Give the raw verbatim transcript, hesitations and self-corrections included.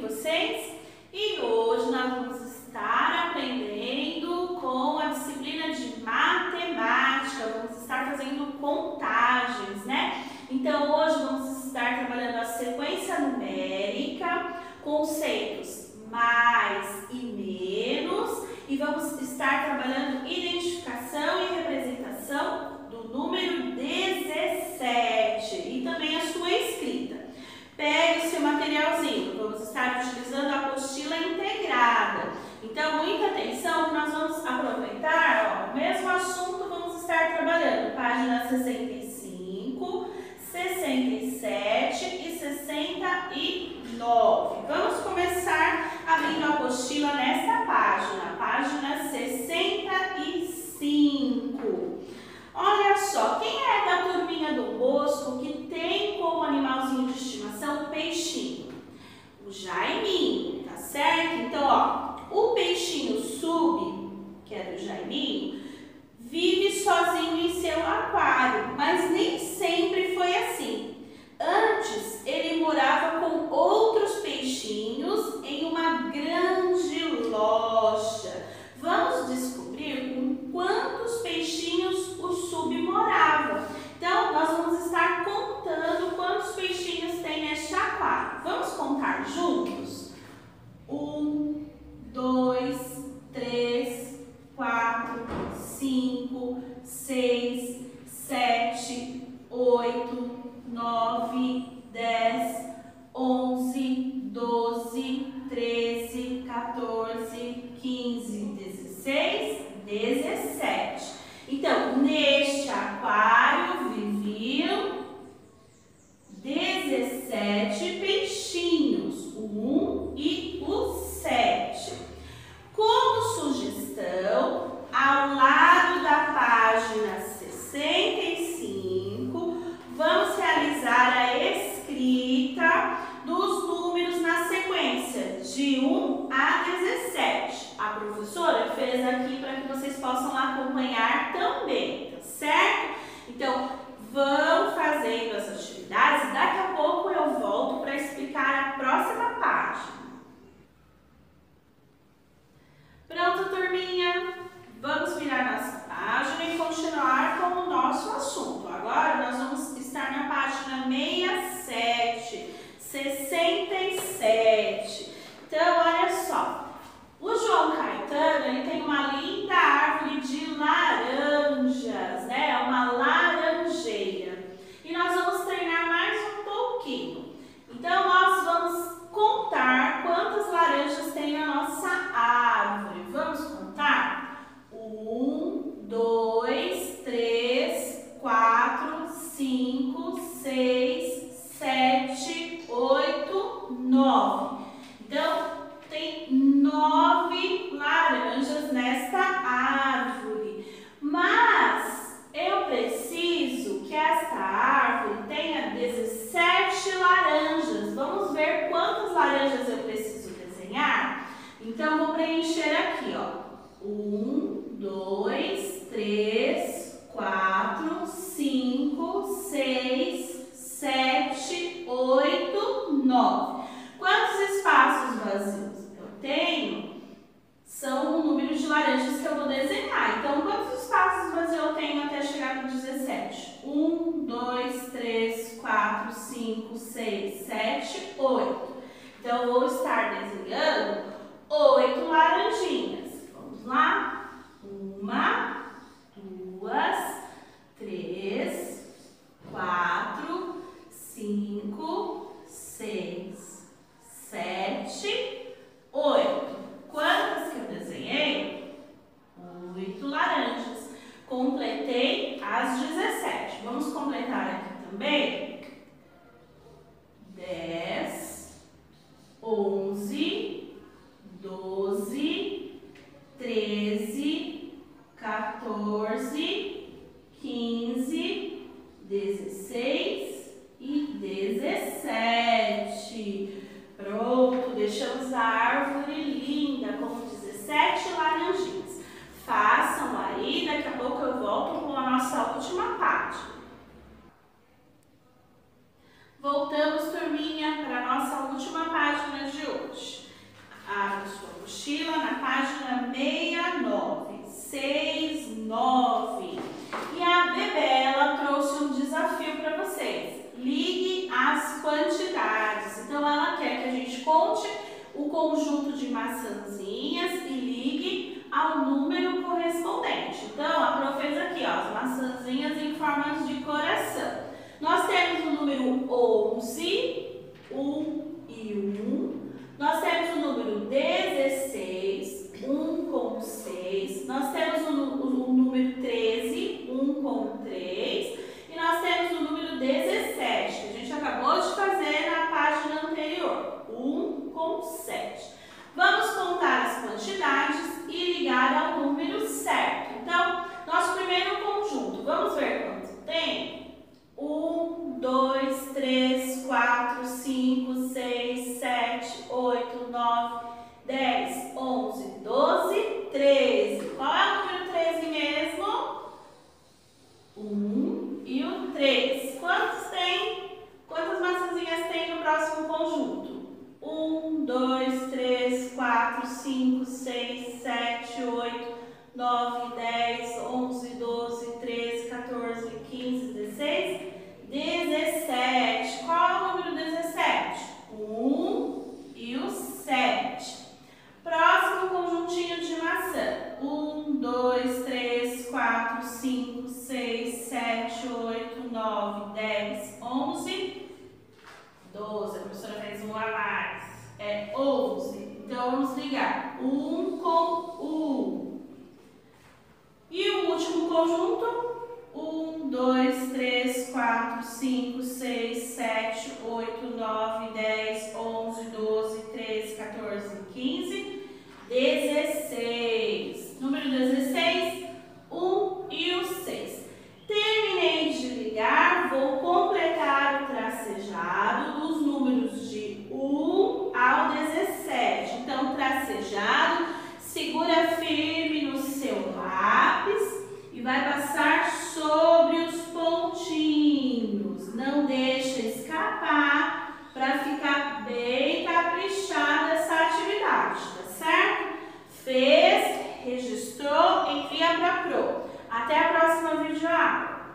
vocês? E hoje nós vamos estar aprendendo com a disciplina de matemática, vamos estar fazendo contagens, né? Então hoje vamos estar trabalhando a sequência numérica, conceitos mais e menos, e vamos estar trabalhando identificação e representação do número dezessete e também a sua escrita. Pegue o seu materialzinho, vamos estar utilizando a apostila integrada. Então, muita atenção, nós vamos aproveitar, ó, o mesmo assunto, vamos estar trabalhando página sessenta e cinco, sessenta e sete e sessenta e nove. Vamos começar abrindo a apostila nesta página, página sessenta e cinco. Olha só, quem é da turminha do Bosco que tem como animalzinho de estimação o peixinho? O Jaiminho, tá certo? Então, ó, o peixinho Sub, que é do Jaiminho, vive sozinho em seu aquário, mas nem sempre foi assim. Antes, ele morava com outros peixinhos em uma grande loja. Vamos descobrir com quantos peixinhos o Sub morava. Então, nós vamos estar contando quantos peixinhos tem neste aquário. Vamos contar juntos? Um, dois, três, quatro, cinco, seis, sete, oito, nove, dez, onze, doze, treze, quatorze, quinze, dezesseis, dezessete. Então, neste aquário viviam dezessete peixinhos, o um e o sete. Como sugestão, ao lado da página sessenta e cinco, vamos realizar a escrita dos números na sequência de um a dezessete. A professora fez aqui para que vocês possam acompanhar também, tá certo? Então, vão fazendo as atividades, daqui a pouco eu volto para explicar a próxima página. Pronto, turminha? Vamos virar nossa página e continuar com o nosso assunto. Agora nós vamos estar na página sessenta e sete, sessenta e sete. Então, olha só. O João Caetano, ele tem uma linda árvore de laranjas, né? Uma laranjeira. E nós vamos treinar mais um pouquinho. Então, nós vamos contar quantas laranjas tem a nossa árvore. Vamos contar? Um, dois, três, quatro, cinco, seis, sete, oito, nove. Então, tem nove laranjas nesta árvore, mas eu preciso que esta árvore tenha dezessete laranjas. Vamos ver quantas laranjas eu preciso desenhar? Então, vou preencher aqui, ó. Um, dois, três, quatro, cinco, seis, sete, oito, nove. Quantos espaços vazios eu tenho? São o número de laranjas que eu vou desenhar. Então, quantos espaços vazios eu tenho até chegar no dezessete? um, dois, três, quatro, cinco, seis, sete, oito. Então, eu vou estar desenhando oito laranjinhas. Vamos lá? Uma, duas, três, quatro, cinco, seis, sete, oito. Quantas que eu desenhei? Oito laranjas. Completei as dezessete. Vamos completar aqui também? Dez, onze, doze, treze, quatorze, quinze, dezesseis e dezessete. Pronto, deixamos a árvore linda com dezessete laranjinhas. Façam aí, daqui a pouco eu volto com a nossa última página. Voltamos, turminha, para a nossa última página de hoje. o conjunto de maçãzinhas e ligue ao número correspondente. Então, a Pro fez aqui, ó, as maçãzinhas em formas de coração. Nós temos o número onze, um e um. Nós temos o número dezesseis, um com seis. Nós temos o, o, o número treze, um com três. E nós temos o número dezessete, que a gente acabou de fazer na página anterior, um com sete. Vamos contar as quantidades e ligar ao número certo. Então, nosso primeiro conjunto, vamos ver quanto tem? um, dois, três, quatro, cinco, seis, sete, oito, nove, dez, onze, doze, treze. Qual é o número treze mesmo? um e o três. Quantos tem? Quantas maçãzinhas tem no próximo conjunto? um, dois, três, quatro, cinco, seis, sete, oito, nove, dez, onze, doze, treze, quatorze, quinze, dezesseis, dezessete. Qual é o número dezessete? um e o sete. Próximo conjuntinho de maçã. um, dois, três, quatro, cinco, seis, sete, oito, nove, dez, onze, doze. A professora fez um a mais. É onze. Então, vamos ligar um com um. E o último conjunto? um, dois, três, quatro, cinco, seis, sete, oito, nove, dez, onze, doze, treze, quatorze, quinze, dezesseis. Número dezesseis, um e o seis. Terminei de ligar, vou completar o tracejado dos números de um ao dezessete. Então, tracejado, segura firme no seu lápis e vai passar sobre os pontinhos. Não deixa escapar para ficar bem caprichada essa atividade, tá certo? Fez, registrou, envia para a Pro. Até a próxima videoaula.